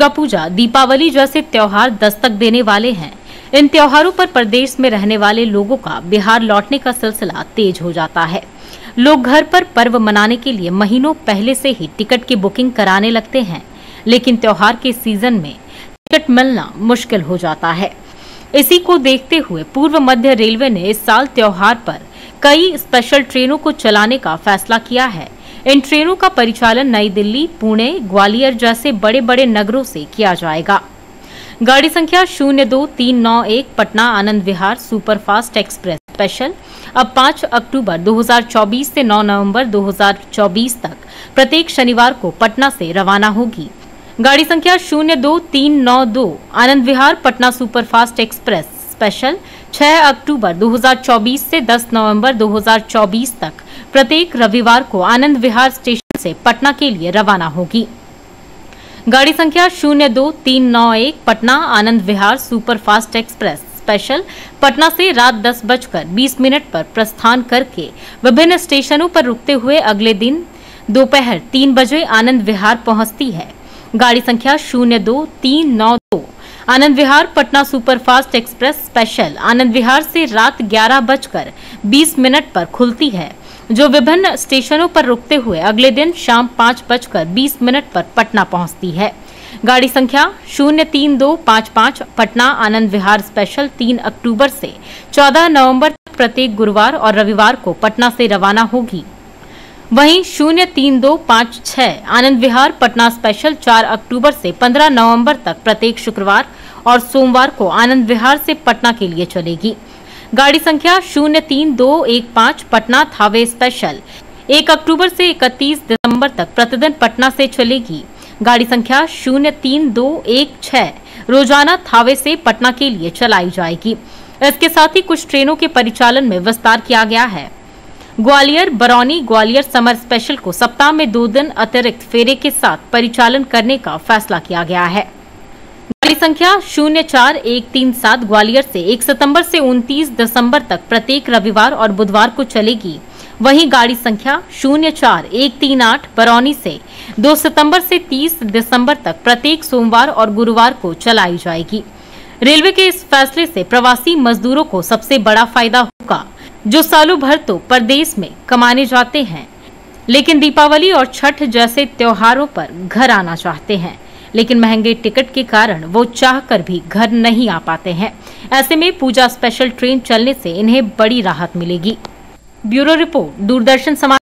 दुर्गा पूजा, दीपावली जैसे त्योहार दस्तक देने वाले हैं। इन त्योहारों पर प्रदेश में रहने वाले लोगों का बिहार लौटने का सिलसिला तेज हो जाता है। लोग घर पर पर्व मनाने के लिए महीनों पहले से ही टिकट की बुकिंग कराने लगते हैं, लेकिन त्योहार के सीजन में टिकट मिलना मुश्किल हो जाता है। इसी को देखते हुए पूर्व मध्य रेलवे ने इस साल त्योहार पर कई स्पेशल ट्रेनों को चलाने का फैसला किया है। इन ट्रेनों का परिचालन नई दिल्ली, पुणे, ग्वालियर जैसे बड़े बड़े नगरों से किया जाएगा। गाड़ी संख्या 02391 Patna Anand Vihar superfast express special अब 5 अक्टूबर 2024 से 9 नवंबर 2024 तक प्रत्येक शनिवार को पटना से रवाना होगी। गाड़ी संख्या 02392 Anand Vihar Patna superfast express special 6 October 2024 से 10 नवंबर 2024 तक प्रत्येक रविवार को आनंद विहार स्टेशन से पटना के लिए रवाना होगी। गाड़ी संख्या 02391 Patna Anand Vihar superfast express special Patna से रात 10:20 पर प्रस्थान करके विभिन्न स्टेशनों पर रुकते हुए अगले दिन दोपहर 3 बजे आनंद विहार पहुंचती है। गाड़ी संख्या 02392 Anand Vihar Patna superfast express special Anand Vihar से रात 11:20 पर खुलती है, जो विभिन्न स्टेशनों पर रुकते हुए अगले दिन शाम 5:20 पर पटना पहुंचती है। गाड़ी संख्या 03255 पटना आनंद विहार स्पेशल 3 अक्टूबर से 14 नवंबर तक प्रत्येक गुरुवार और रविवार को पटना से रवाना होगी। वहीं 03256 आनंद विहार पटना स्पेशल 4 अक्टूबर से 15 नवंबर तक प्रत्येक शुक्रवार और सोमवार को आनंद विहार से पटना के लिए चलेगी। गाड़ी संख्या 03215 पटना थावे स्पेशल 1 अक्टूबर से 31 दिसंबर तक प्रतिदिन पटना से चलेगी। गाड़ी संख्या 03216 रोजाना थावे से पटना के लिए चलाई जाएगी। इसके साथ ही कुछ ट्रेनों के परिचालन में विस्तार किया गया है। ग्वालियर बरौनी ग्वालियर समर स्पेशल को सप्ताह में 2 दिन अतिरिक्त फेरे के साथ परिचालन करने का फैसला किया गया है। गाड़ी संख्या 04137 ग्वालियर से 1 सितंबर से 29 दिसंबर तक प्रत्येक रविवार और बुधवार को चलेगी। वहीं गाड़ी संख्या 04138 बरौनी से 2 सितंबर से 30 दिसंबर तक प्रत्येक सोमवार और गुरुवार को चलाई जाएगी। रेलवे के इस फैसले से प्रवासी मजदूरों को सबसे बड़ा फायदा होगा, जो सालों भर तो परदेश में कमाने जाते हैं, लेकिन दीपावली और छठ जैसे त्योहारों पर घर आना चाहते हैं, लेकिन महंगे टिकट के कारण वो चाहकर भी घर नहीं आ पाते हैं। ऐसे में पूजा स्पेशल ट्रेन चलने से इन्हें बड़ी राहत मिलेगी। ब्यूरो रिपोर्ट, दूरदर्शन समाचार।